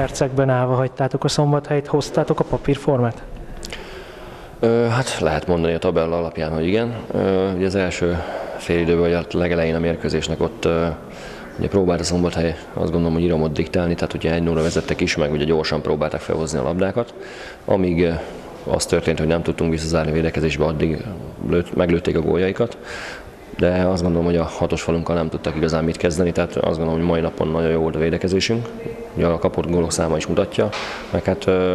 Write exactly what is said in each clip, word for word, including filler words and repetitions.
percekben állva hagytátok a Szombathelyt, hoztátok a papírformát? Ö, hát lehet mondani a tabella alapján, hogy igen. Ö, ugye az első fél időben, vagy a legelején a mérkőzésnek ott ö, ugye próbált a Szombathely, azt gondolom, hogy iramot diktálni, tehát ugye egy nulla vezettek is, meg ugye gyorsan próbálták felhozni a labdákat. Amíg ö, az történt, hogy nem tudtunk visszazárni védekezésbe, addig lőtt, meglőtték a góljaikat. De azt gondolom, hogy a hatos falunkkal nem tudtak igazán mit kezdeni, tehát azt gondolom, hogy mai napon nagyon jó volt a védekezésünk. Ugye a kapott gólok száma is mutatja, meg hát ö,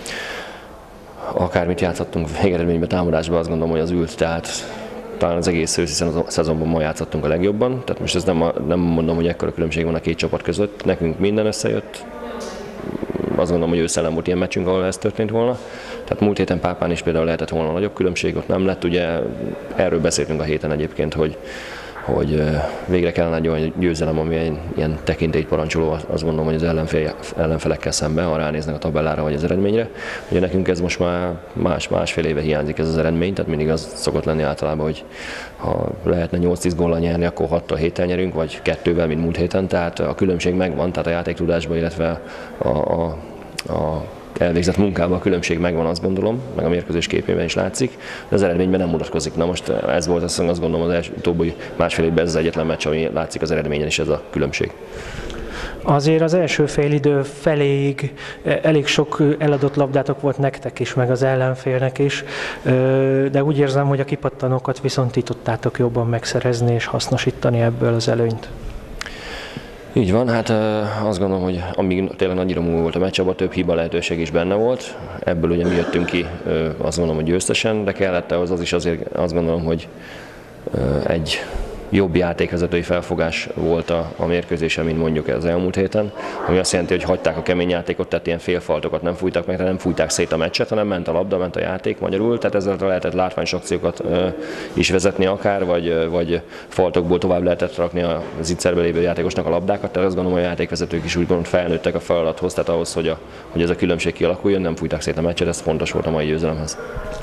akármit játszottunk végeredményben, támadásban, azt gondolom, hogy az ült, tehát talán az egész őszi szezonban ma játszottunk a legjobban. Tehát most ez nem, a, nem mondom, hogy ekkora különbség van a két csapat között. Nekünk minden összejött. Azt gondolom, hogy ősszel nem volt ilyen meccsünk, ahol ez történt volna. Tehát múlt héten Pápán is például lehetett volna nagyobb különbség, ott nem lett. Ugye erről beszéltünk a héten egyébként, hogy, hogy végre kellene egy olyan győzelem, ami egy ilyen tekintélyt parancsoló, azt gondolom, hogy az ellenfél, ellenfelekkel szemben, ha ránéznek a tabellára vagy az eredményre. Ugye nekünk ez most már más, másfél éve hiányzik ez az eredmény, tehát mindig az szokott lenni általában, hogy ha lehetne nyolc-tíz góllal nyerni, akkor hattal héten nyerünk, vagy kettővel, mint múlt héten, tehát a különbség megvan, tehát a játéktudásban, illetve a, a, a elvégzett munkában a különbség megvan, azt gondolom, meg a mérkőzés képében is látszik, de az eredményben nem mutatkozik. Na most ez volt azt, azt gondolom az első, utóbbi másfél évben ez az egyetlen meccs, ami látszik az eredményen is, ez a különbség. Azért az első félidő feléig elég sok eladott labdátok volt nektek is, meg az ellenfélnek is, de úgy érzem, hogy a kipattanókat viszont ti tudtátok jobban megszerezni és hasznosítani ebből az előnyt. Így van, hát azt gondolom, hogy amíg tényleg nagyra múlva volt a meccs, abban több hiba lehetőség is benne volt. Ebből ugye mi jöttünk ki, azt gondolom, hogy győztesen, de kellett ahhoz az is azért azt gondolom, hogy egy jobb játékvezetői felfogás volt a, a mérkőzésen, mint mondjuk az elmúlt héten, ami azt jelenti, hogy hagyták a kemény játékot, tehát ilyen félfaltokat nem fújtak meg, nem fújták szét a meccset, hanem ment a labda, ment a játék magyarul, tehát ezzel lehetett látványos akciókat ö, is vezetni akár, vagy, vagy faltokból tovább lehetett rakni a zicserbe lévő játékosnak a labdákat, tehát azt gondolom, hogy a játékvezetők is úgymond felnőttek a feladathoz, tehát ahhoz, hogy, a, hogy ez a különbség kialakuljon, nem fújták szét a meccset, ez fontos volt a mai győzelemhez.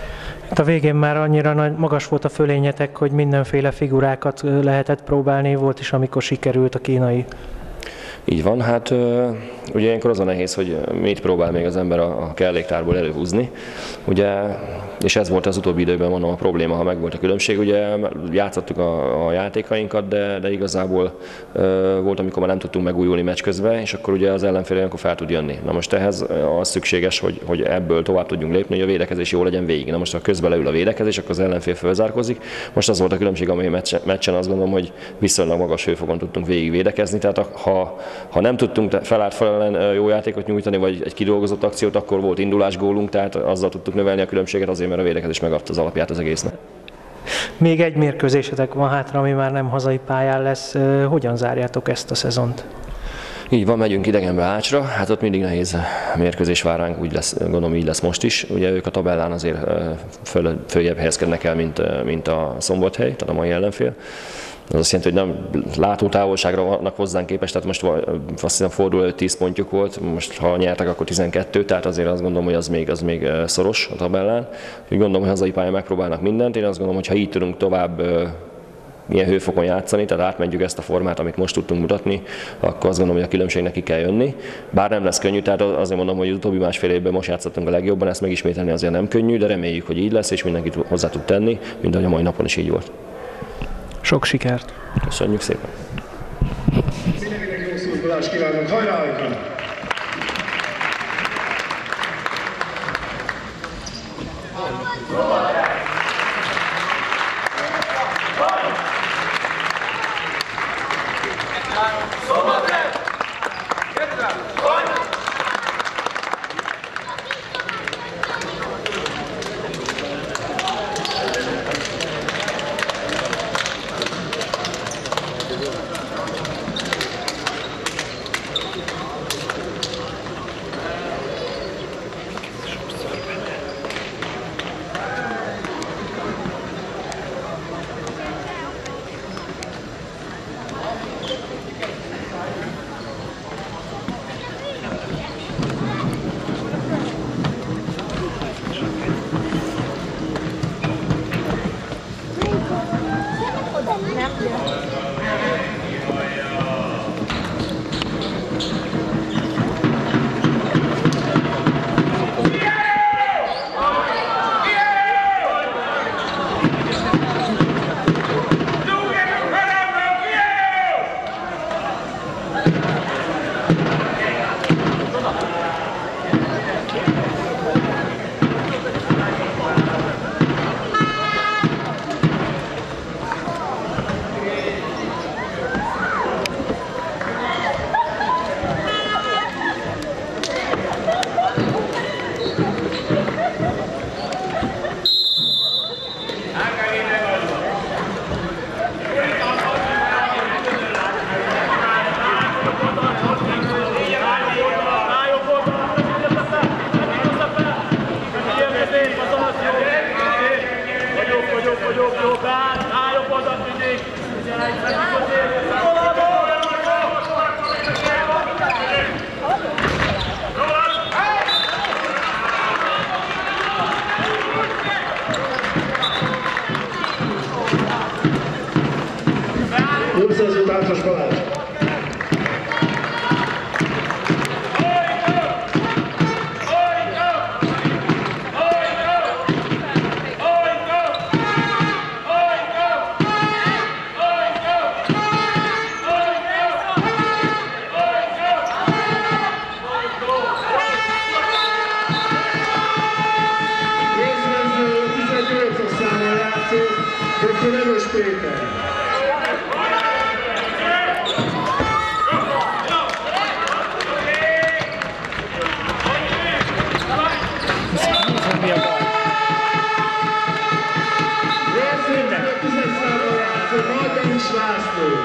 A végén már annyira nagy, magas volt a fölényetek, hogy mindenféle figurákat lehetett próbálni, volt is, amikor sikerült a kínai. Így van, hát ugye ilyenkor az a nehéz, hogy mit próbál még az ember a kelléktárból előhúzni, ugye, és ez volt az utóbbi időben mondom a probléma, ha megvolt a különbség, ugye játszottuk a, a játékainkat, de, de igazából uh, volt, amikor már nem tudtunk megújulni meccs közben, és akkor ugye az ellenfél ilyenkor fel tud jönni. Na most ehhez az szükséges, hogy, hogy ebből tovább tudjunk lépni, hogy a védekezés jó legyen végig. Na most ha közben leül a védekezés, akkor az ellenfél fölzárkozik. Most az volt a különbség, ami meccsen, meccsen azt gondolom, hogy viszonylag magas hőfokon tudtunk végig védekezni, tehát ha, ha nem tudtunk felállt felellen jó játékot nyújtani, vagy egy kidolgozott akciót, akkor volt indulás gólunk, tehát azzal tudtuk növelni a különbséget, azért, mert a védekezés megadta az alapját az egésznek. Még egy mérkőzésetek van hátra, ami már nem hazai pályán lesz. Hogyan zárjátok ezt a szezont? Így van, megyünk idegenbe Ácsra, hát ott mindig nehéz mérkőzés vár ránk, úgy lesz, gondolom így lesz most is. Ugye ők a tabellán azért föl, följebb helyezkednek el, mint, mint a Szombathely, tehát a mai ellenfél. Az azt jelenti, hogy nem látótávolságra vannak hozzánk képest, tehát most azt hiszem forduló előtt tíz pontjuk volt, most ha nyertek, akkor tizenkettő, tehát azért azt gondolom, hogy az még, az még szoros a tabellán. Úgy gondolom, hogy hazai pályán megpróbálnak mindent, én azt gondolom, hogy ha így tudunk tovább milyen hőfokon játszani, tehát átmentjük ezt a formát, amit most tudtunk mutatni, akkor azt gondolom, hogy a különbségnek ki kell jönni. Bár nem lesz könnyű, tehát azért mondom, hogy az utóbbi másfél évben most játszottunk a legjobban, ezt megismételni azért nem könnyű, de reméljük, hogy így lesz, és mindenki hozzá tud tenni, mint ahogy a mai napon is így volt. Sok sikert! Köszönjük szépen! Mindenkinek jó szurkolást kívánunk! Hajrá! Jobb, jobb, áll, áll jobb oldalt mindig! Húszszerző Táncos Balázs. doktor Erős Péter. Részvétel tízes számmal játszó Marganis László.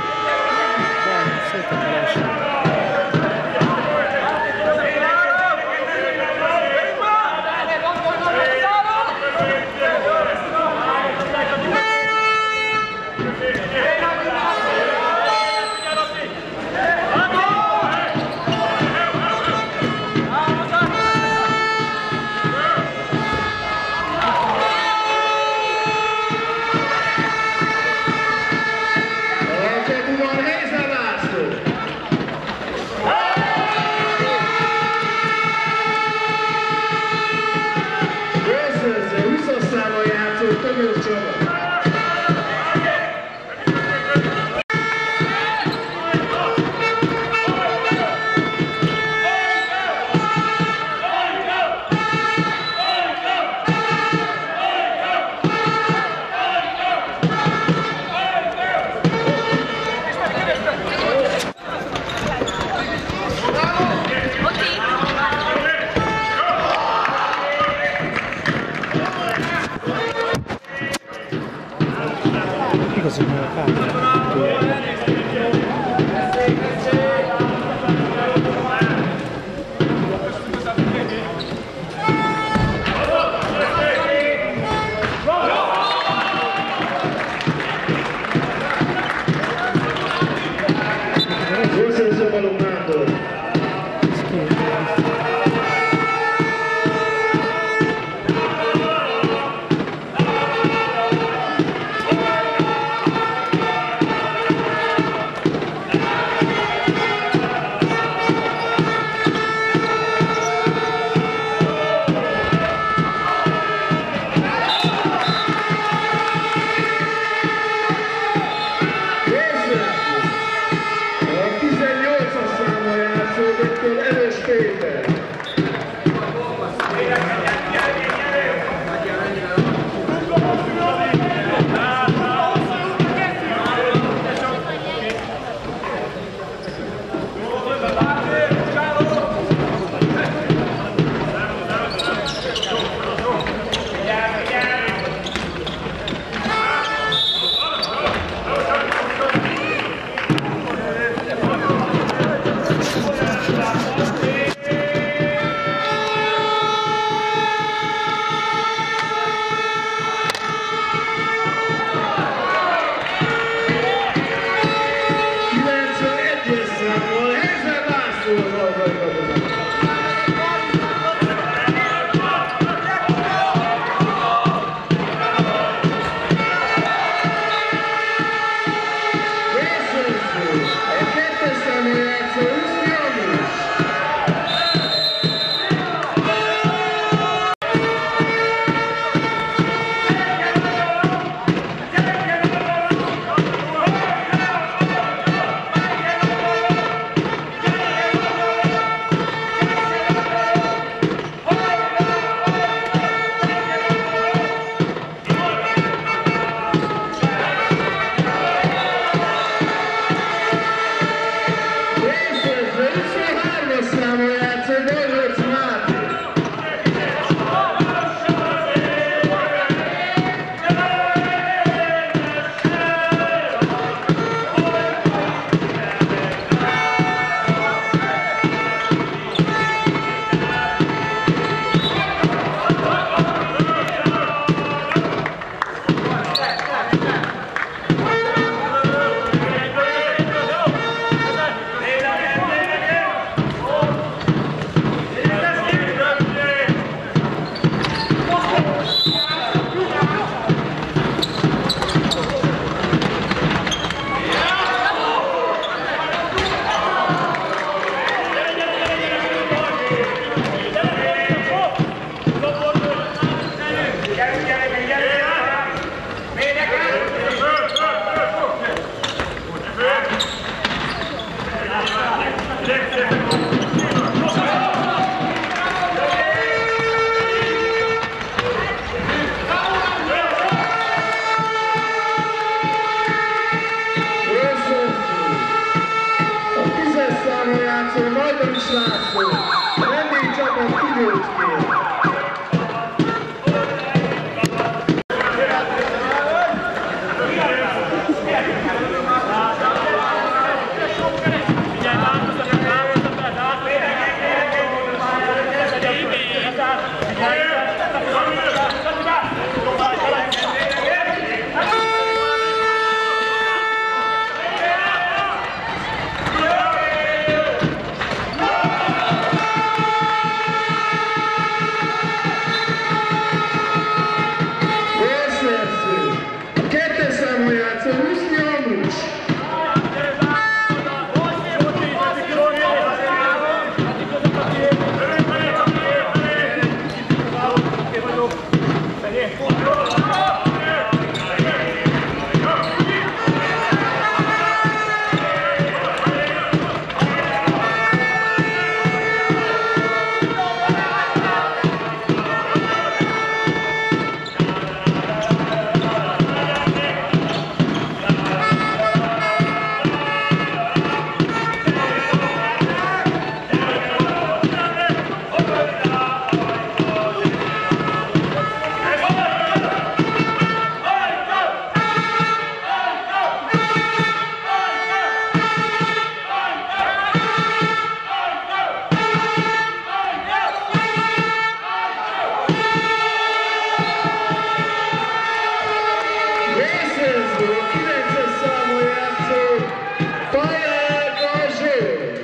Részvérző, kilences számú játszó, Pajága Zsolt.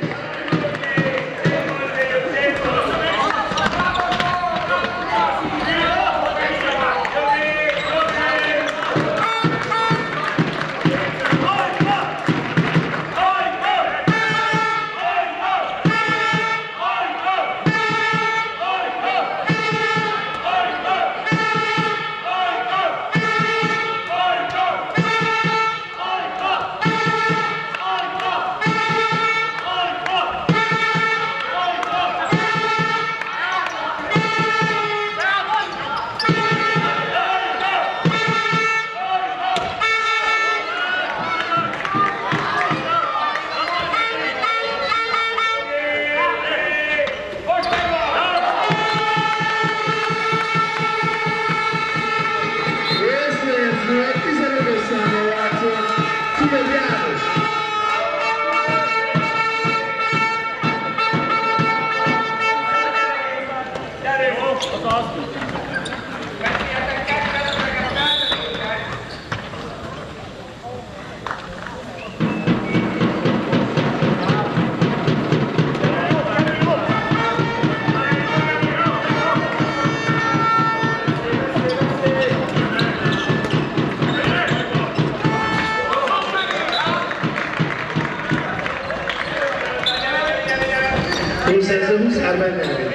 húsz Ármány Nervi.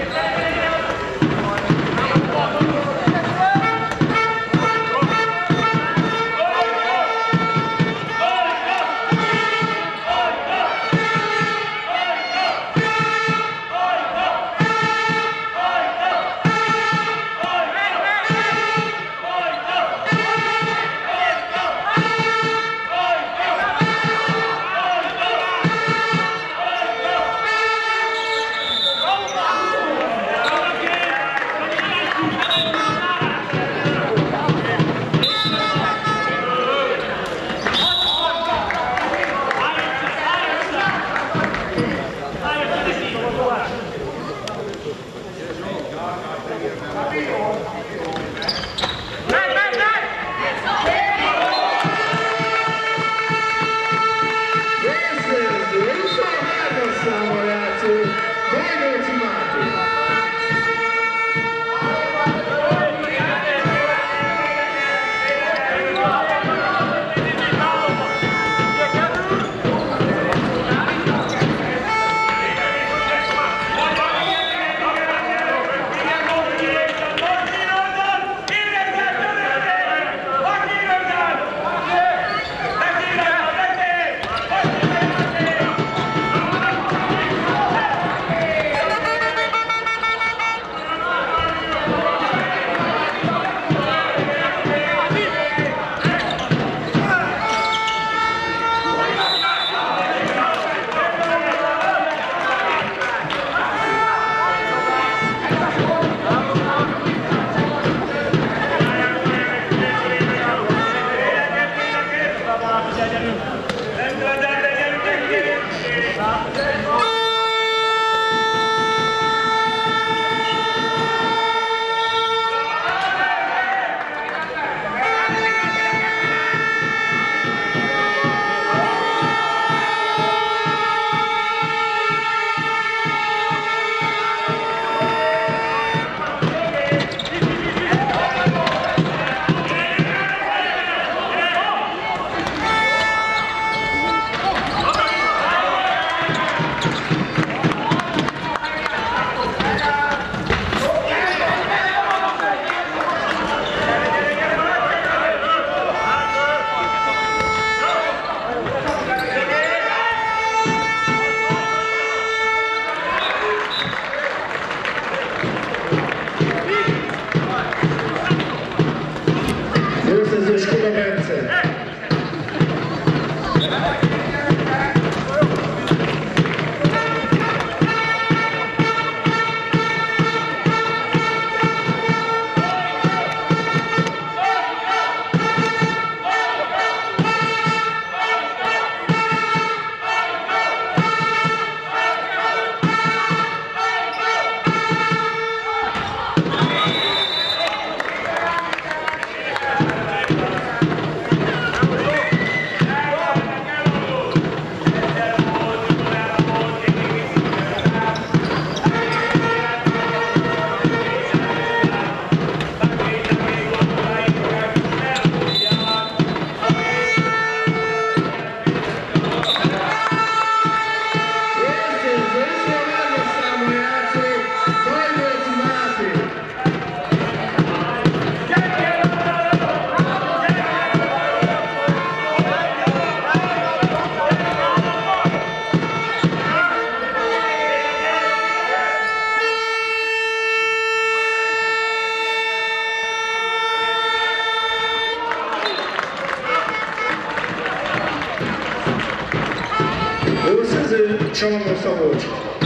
Hószerző Csalmó Szabolcs.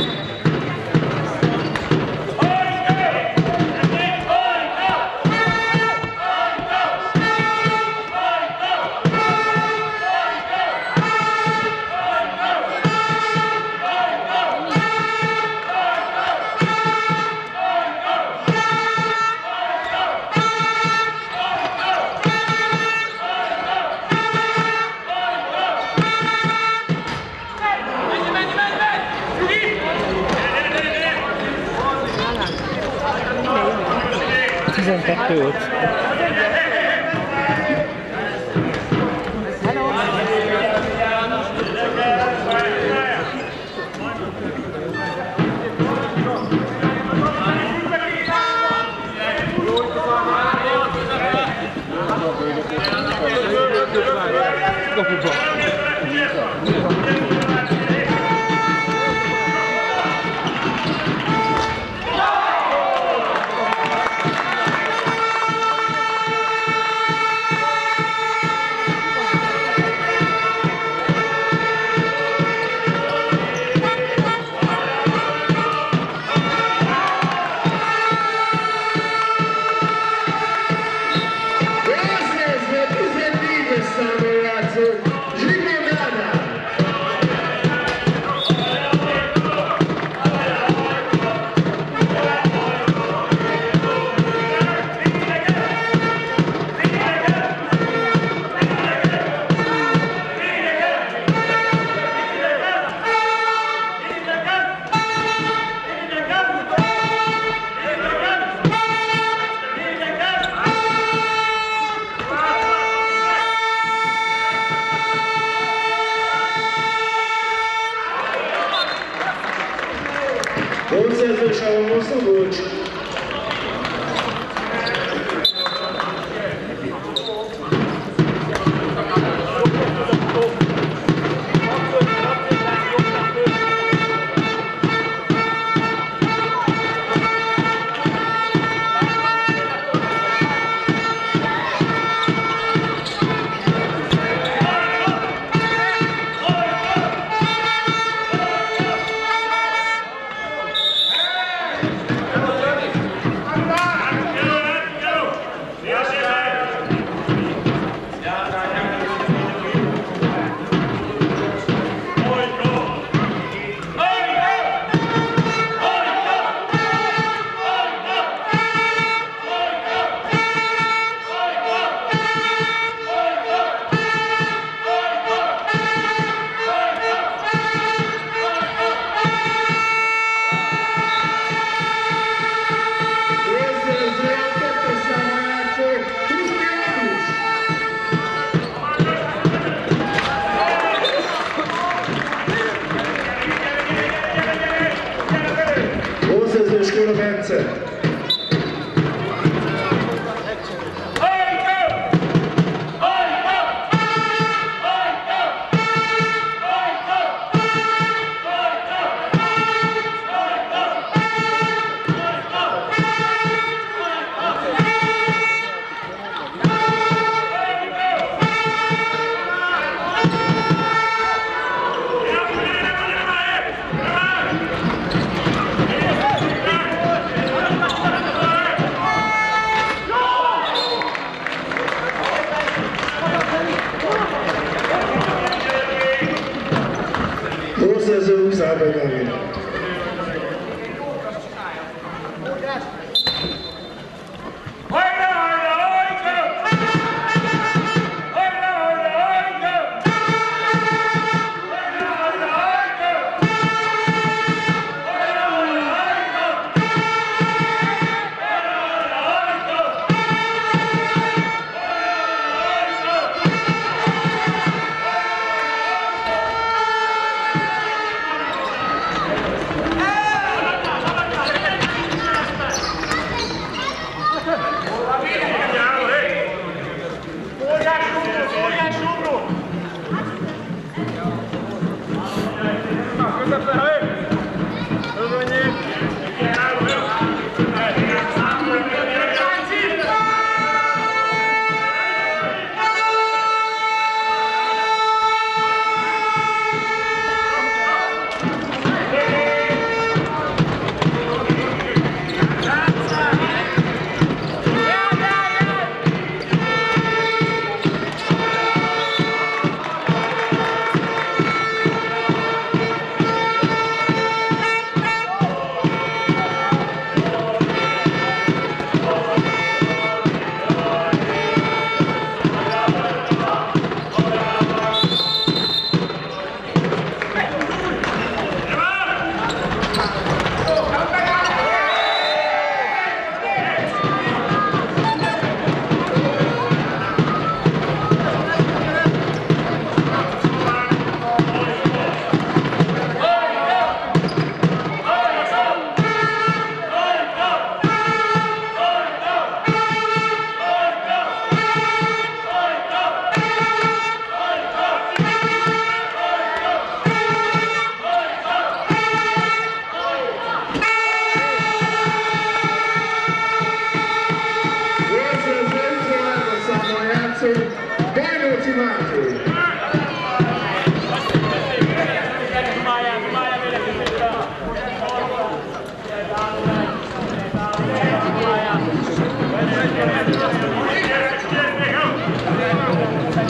tizenkettő öt. Hószerző Csalmó Szabolcs. Hószerző Skóla Bence. Hószerző Huszár Benjamin.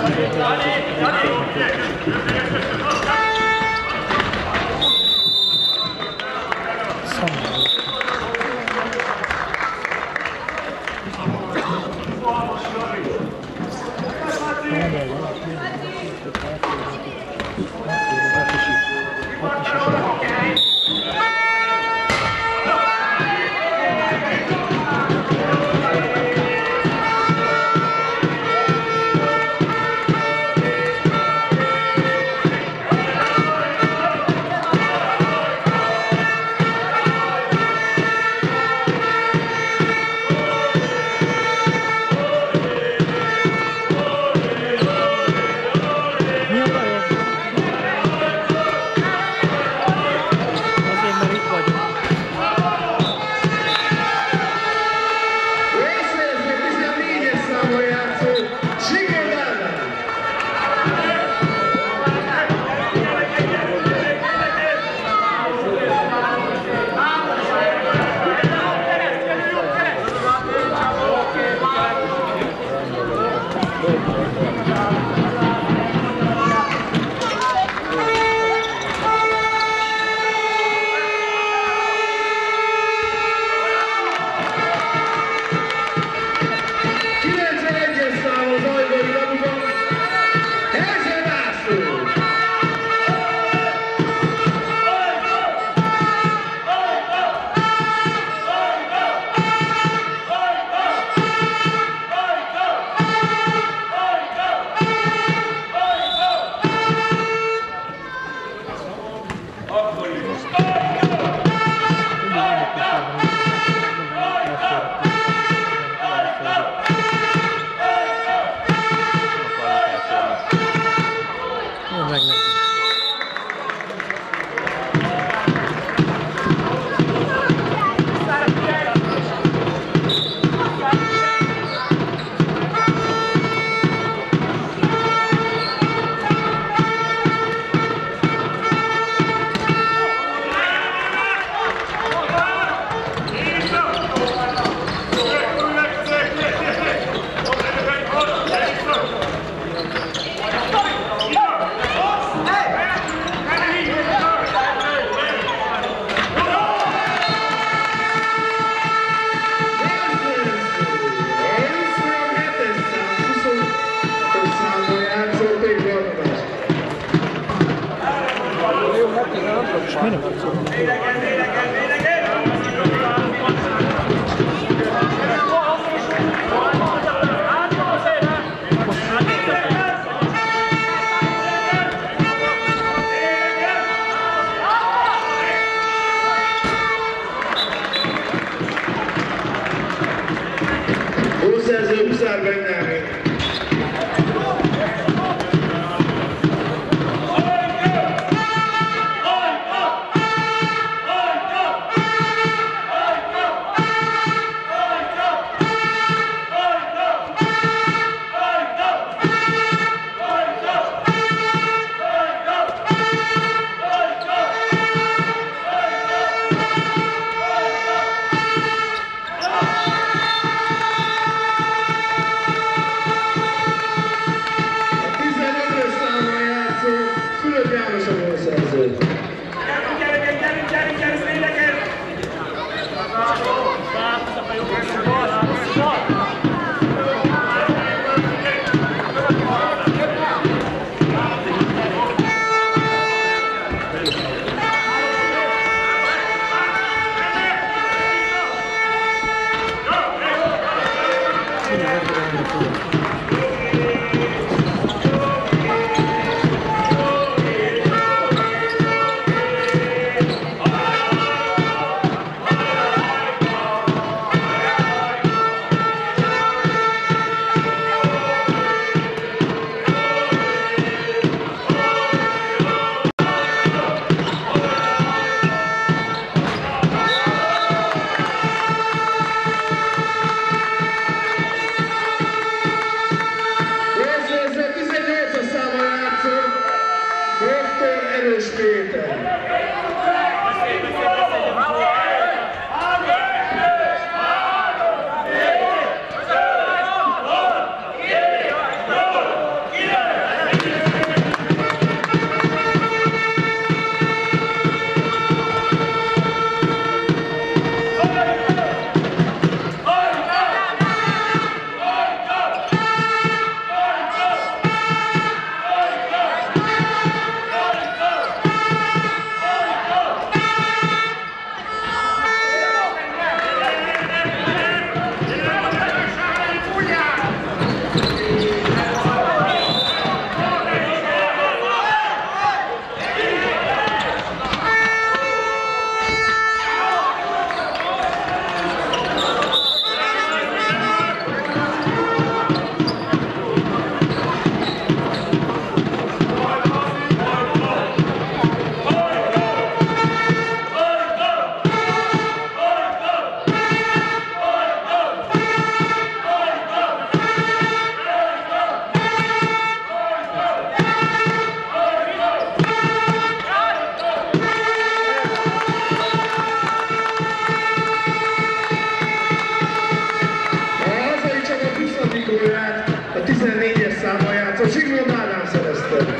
Részvényesnek tizennégyes számon játszó Zsigér Ádám. kilencvenegyes számú Zajgói Labuban Erzsé László. Gólszerző Huszár Benjámin. játszó Zsigmond Ádám szerezte.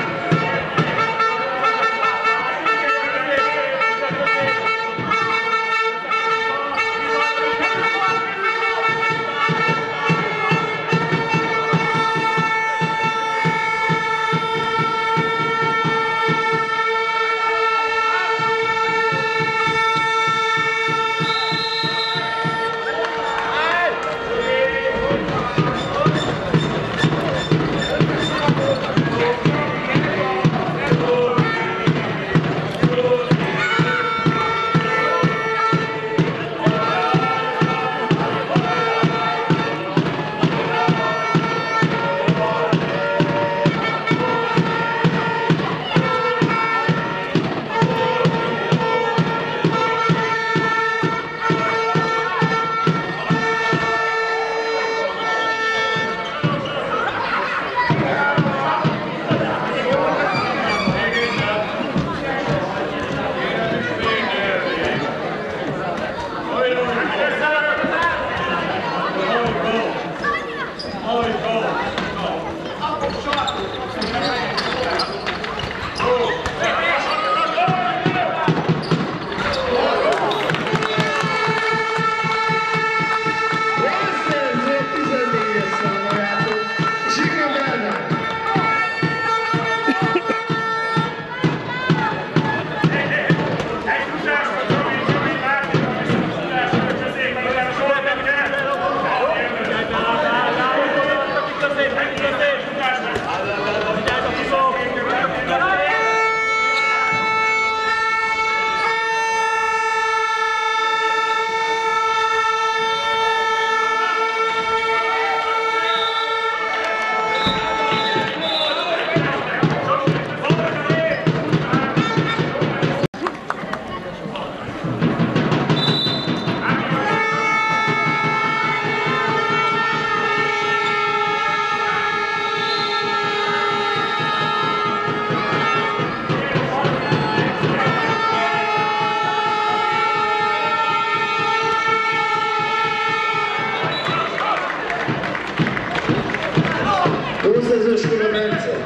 Húszezőskor a Bence.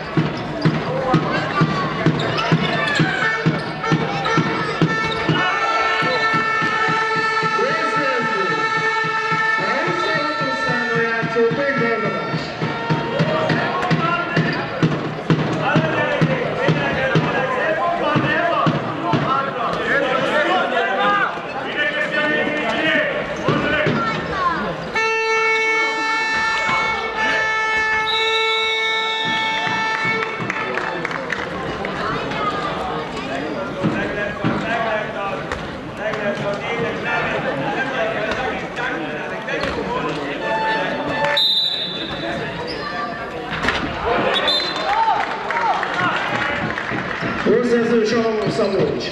Részletű. A huszonhatos számmal játszó Pék Barnabás. Húszező Salamon Szabolcs.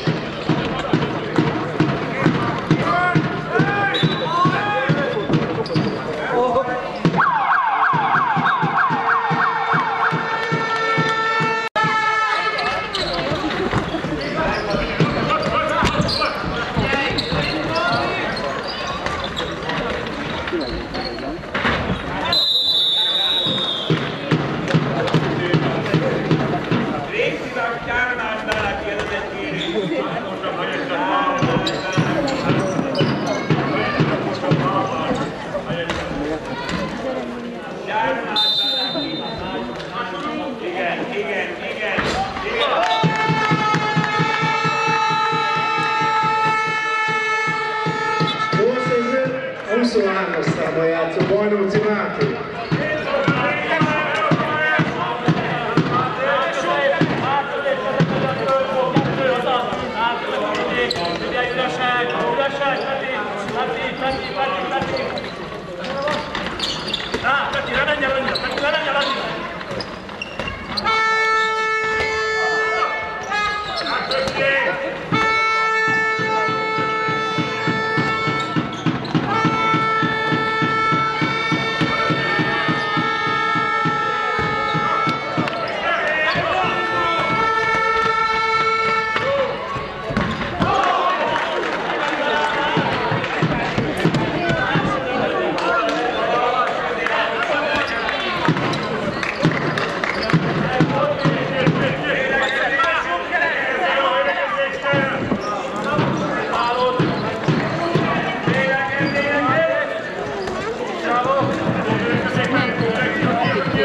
Részileg kárnásnál kérdezett kérni.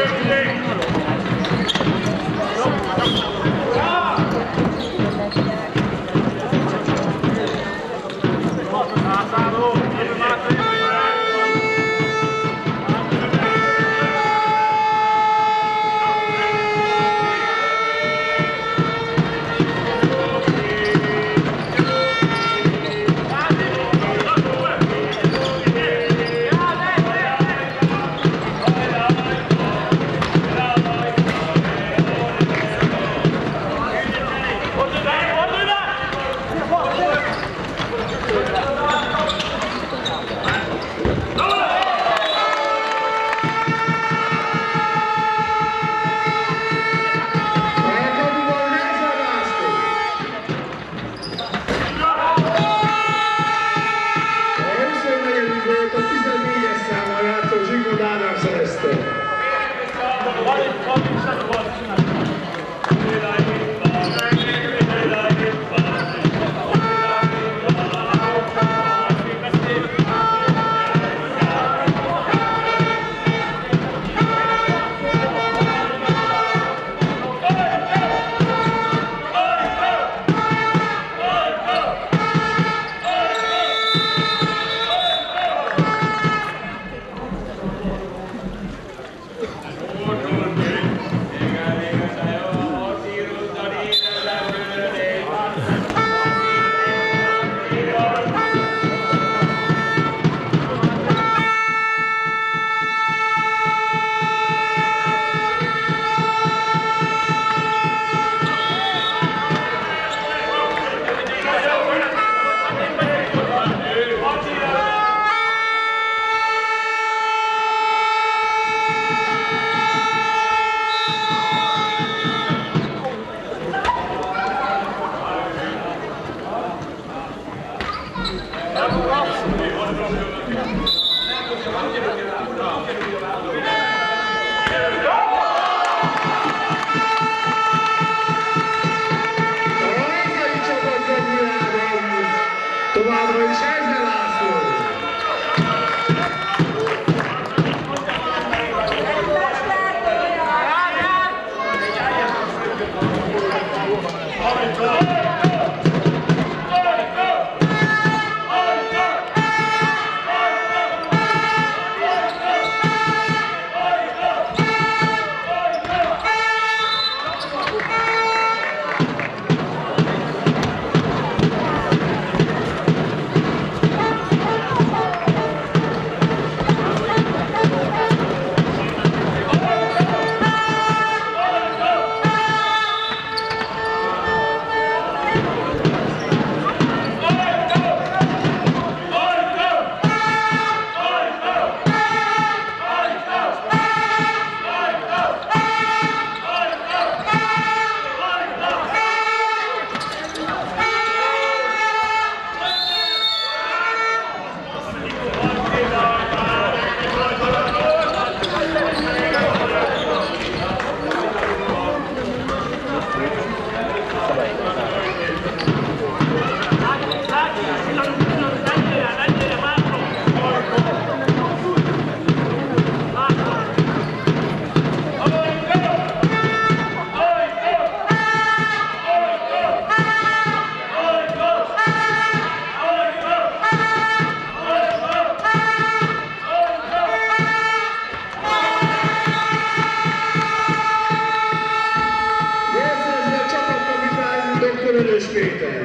Továbbra is Ezer László. Körülös Péter.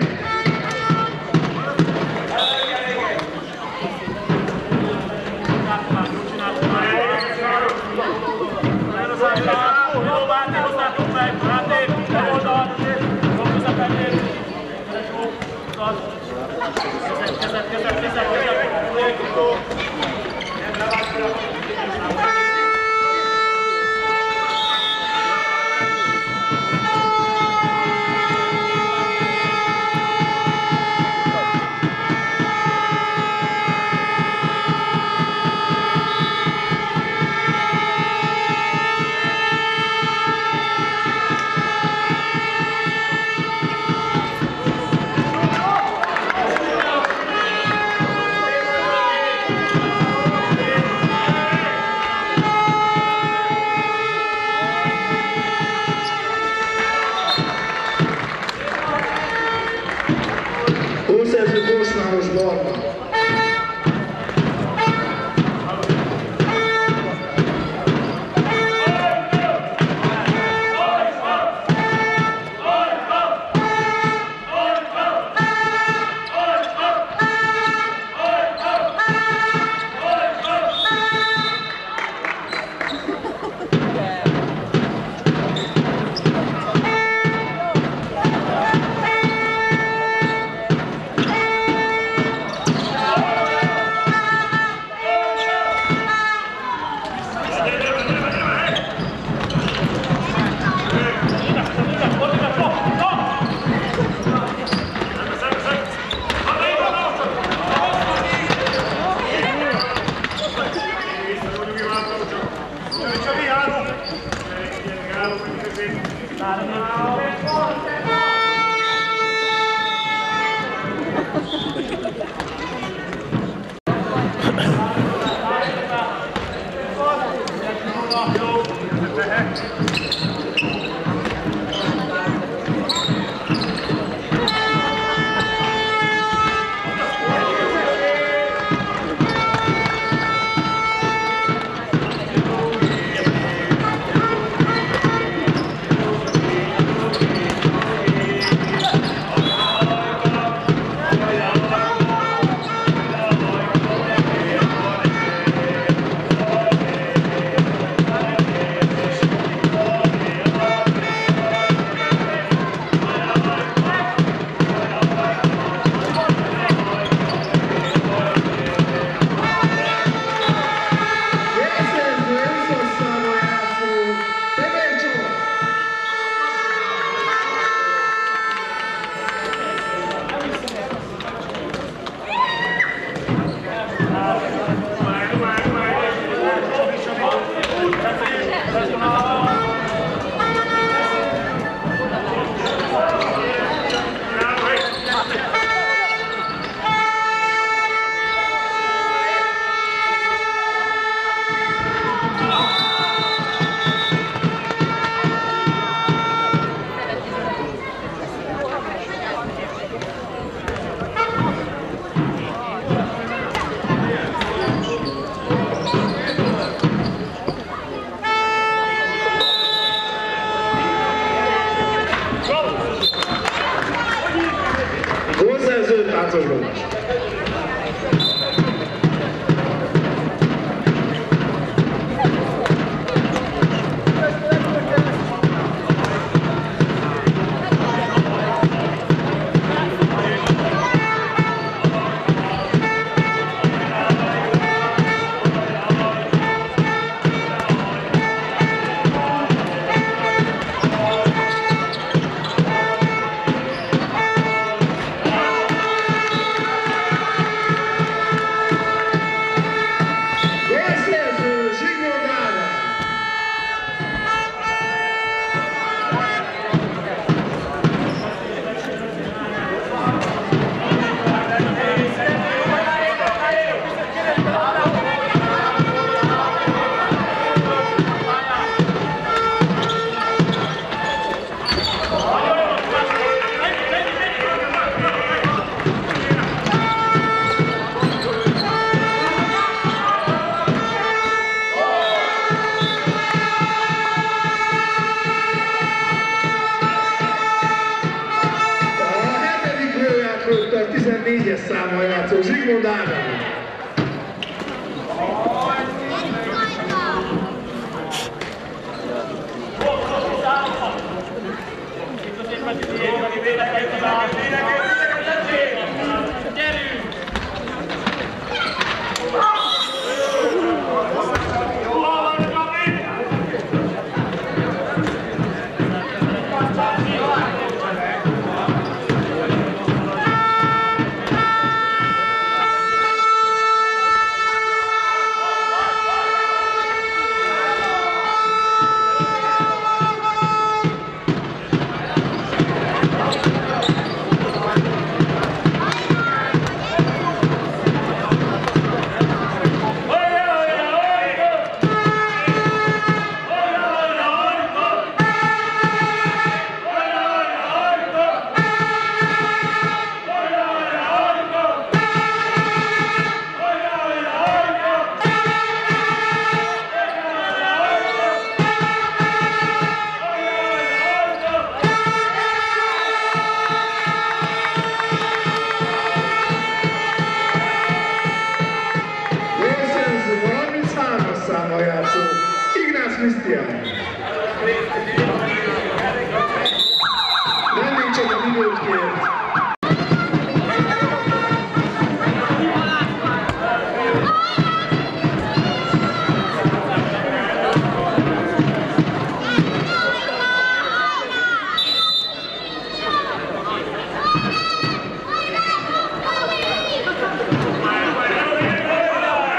tizennégyes számmal játszó Zsigmond Ádám.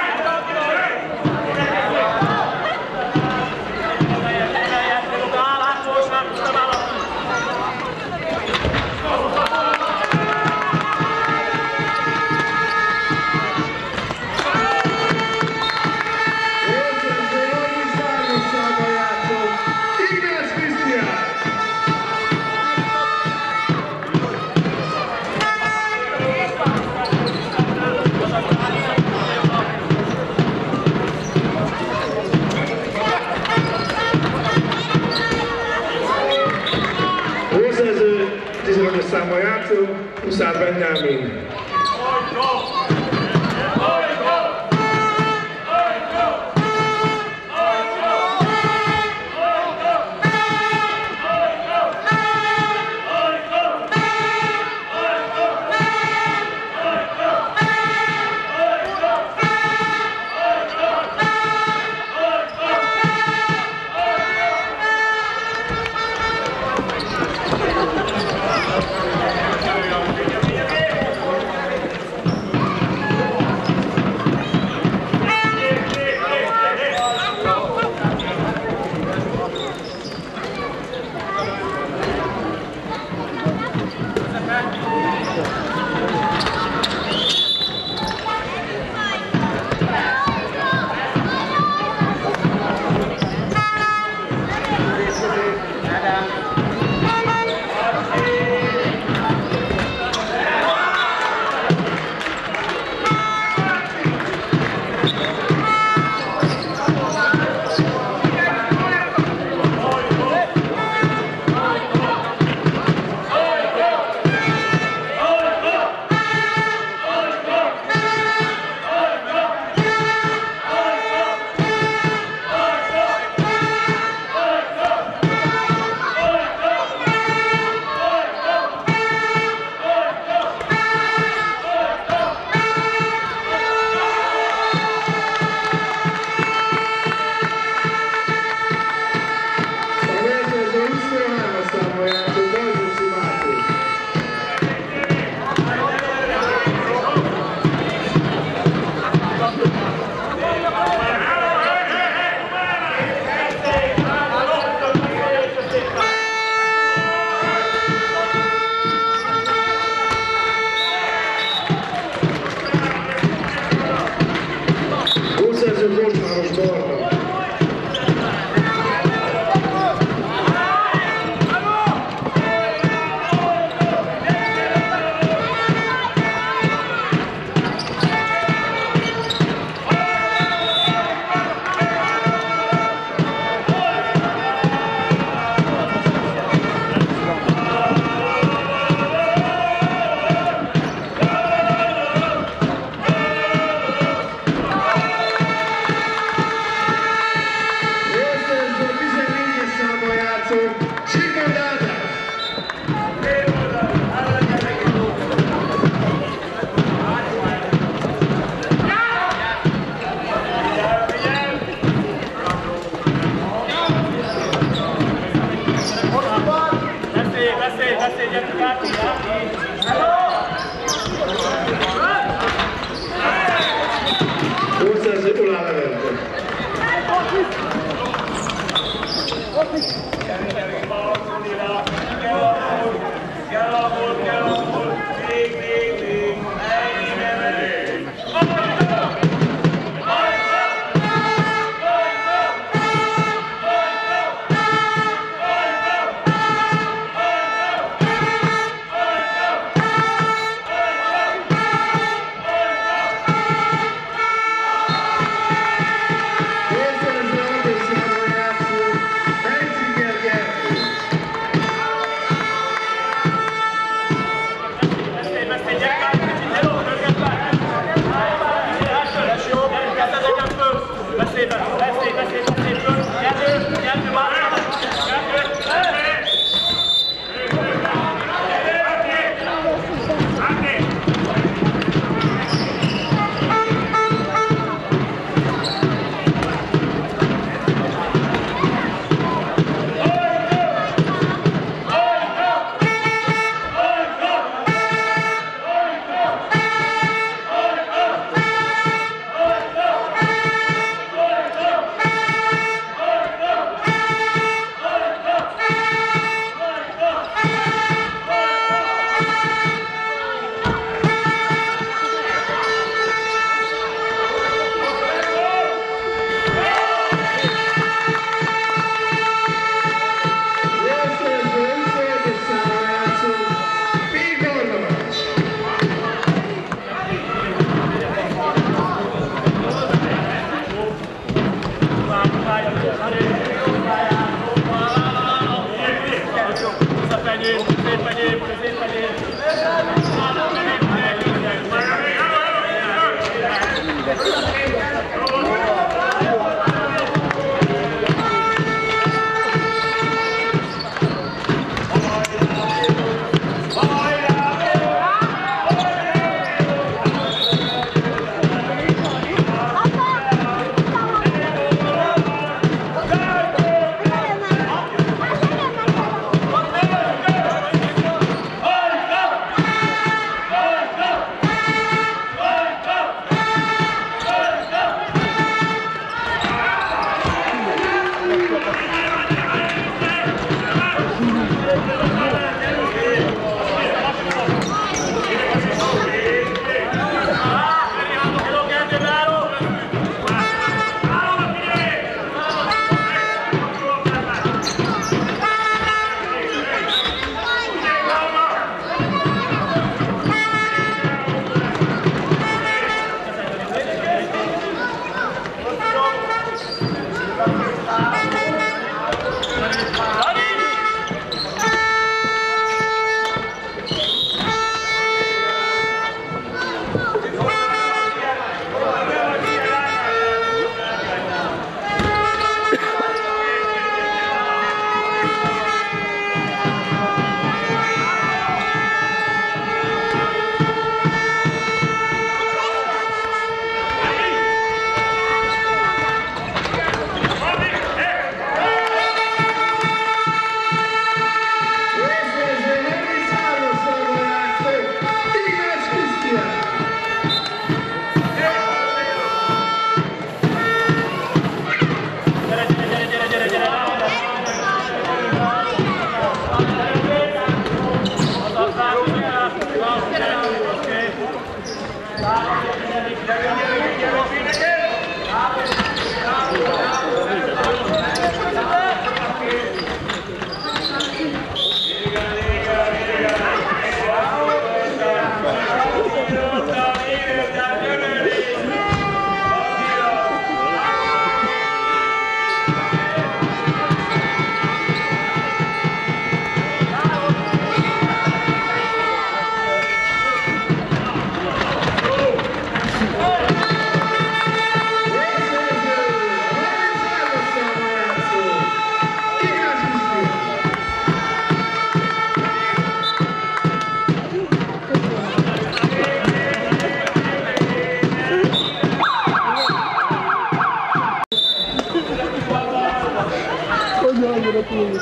Állás! Huszár Benjamin. Középen épp, középen épp.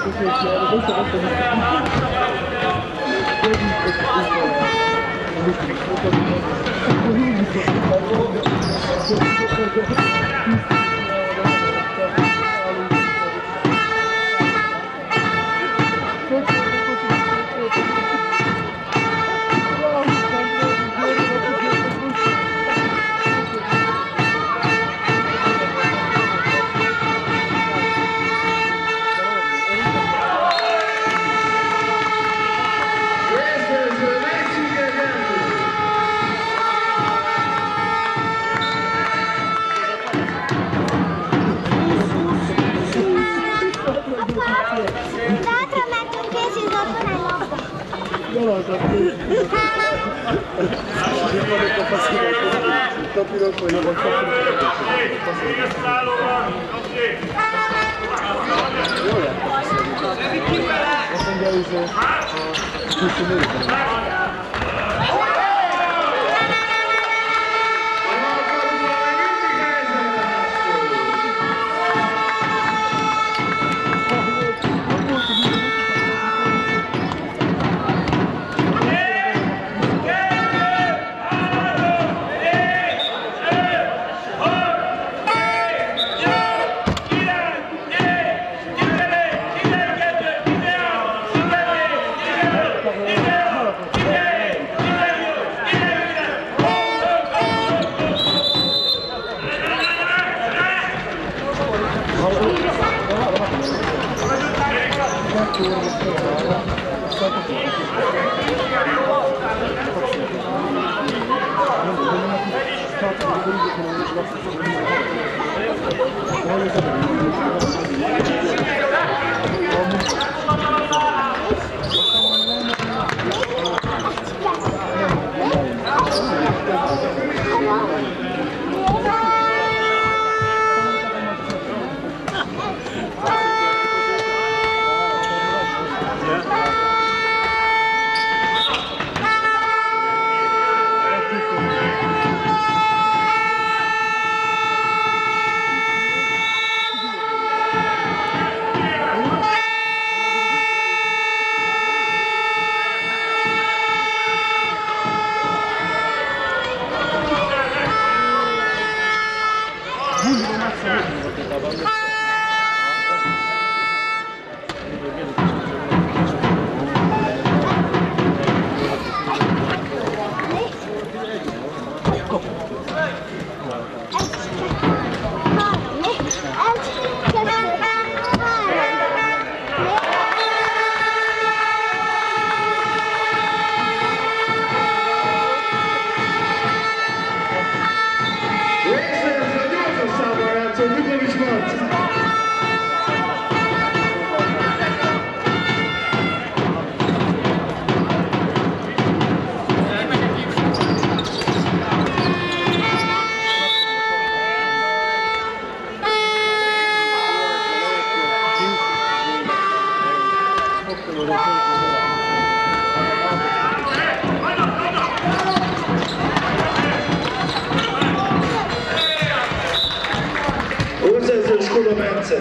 Ószerző Skoda Bence.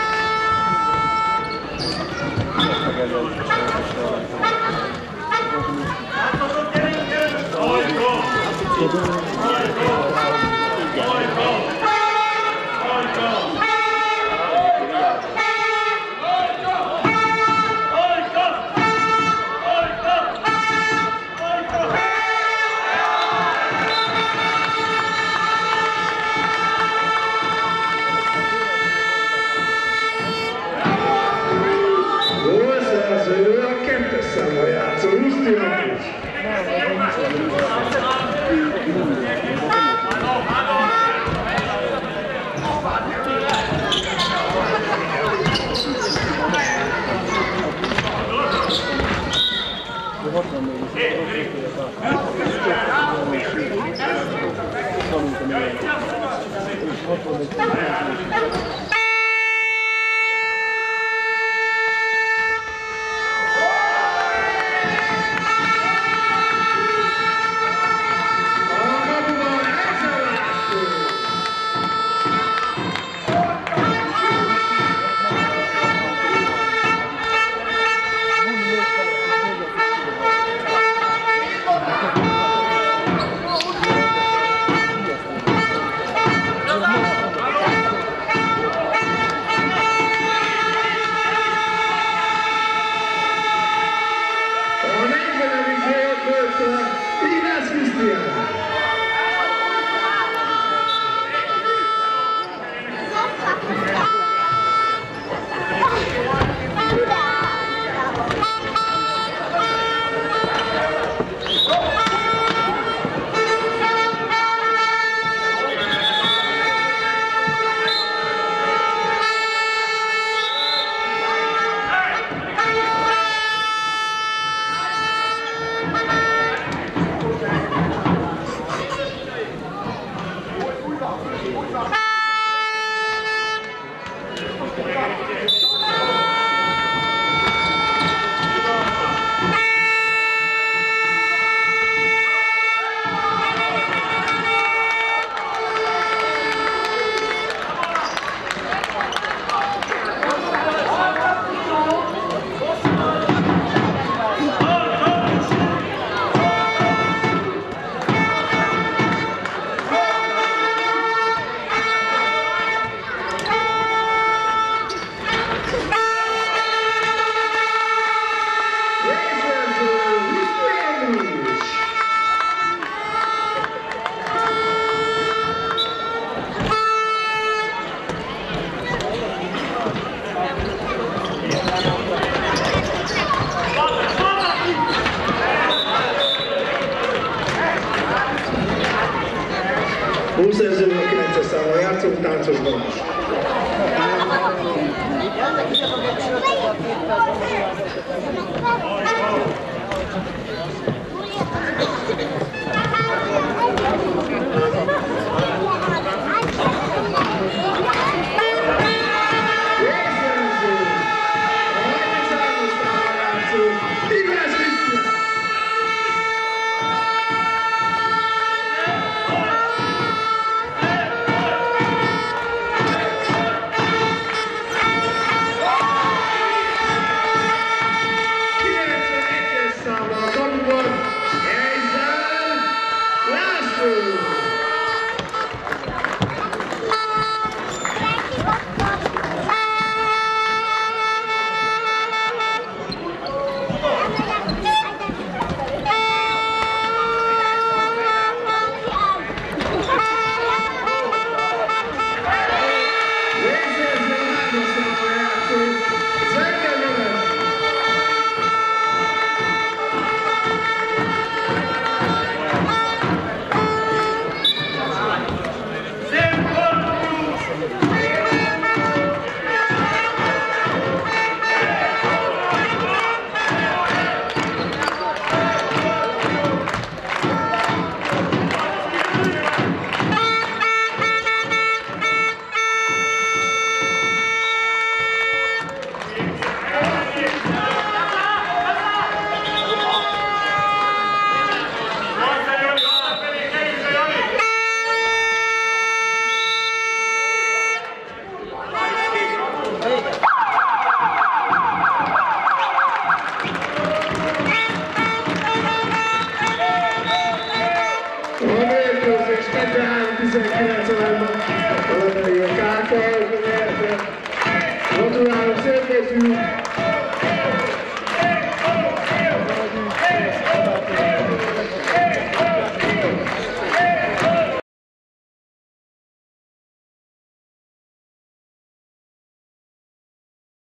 Ószerző a kettes számmal játszó, Ruszti András. perces Balázs. tizenkilenc arányban a Káka, gratulálok, szép